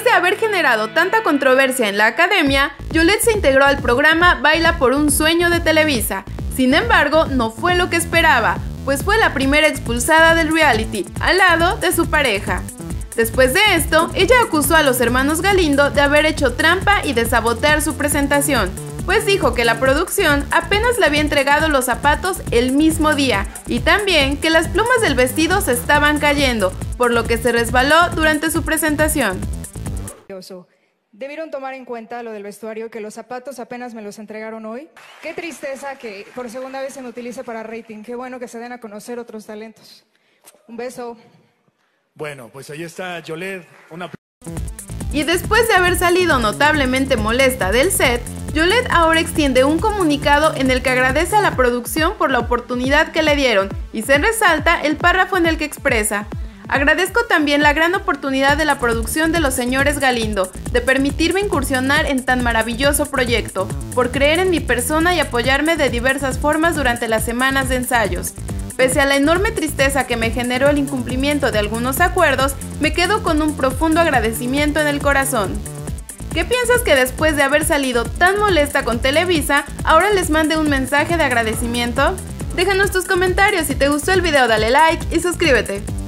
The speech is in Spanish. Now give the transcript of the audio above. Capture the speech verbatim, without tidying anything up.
Después de haber generado tanta controversia en la academia, Yolette se integró al programa Baila por un Sueño de Televisa. Sin embargo, no fue lo que esperaba, pues fue la primera expulsada del reality, al lado de su pareja. Después de esto, ella acusó a los hermanos Galindo de haber hecho trampa y de sabotear su presentación, pues dijo que la producción apenas le había entregado los zapatos el mismo día y también que las plumas del vestido se estaban cayendo, por lo que se resbaló durante su presentación. Debieron tomar en cuenta lo del vestuario, que los zapatos apenas me los entregaron hoy. Qué tristeza que por segunda vez se me utilice para rating. Qué bueno que se den a conocer otros talentos. Un beso. Bueno, pues ahí está Yolette. Una... Y después de haber salido notablemente molesta del set, Yolette ahora extiende un comunicado en el que agradece a la producción por la oportunidad que le dieron y se resalta el párrafo en el que expresa: agradezco también la gran oportunidad de la producción de los señores Galindo, de permitirme incursionar en tan maravilloso proyecto, por creer en mi persona y apoyarme de diversas formas durante las semanas de ensayos. Pese a la enorme tristeza que me generó el incumplimiento de algunos acuerdos, me quedo con un profundo agradecimiento en el corazón. ¿Qué piensas que después de haber salido tan molesta con Televisa, ahora les mande un mensaje de agradecimiento? Déjanos tus comentarios, si te gustó el video dale like y suscríbete.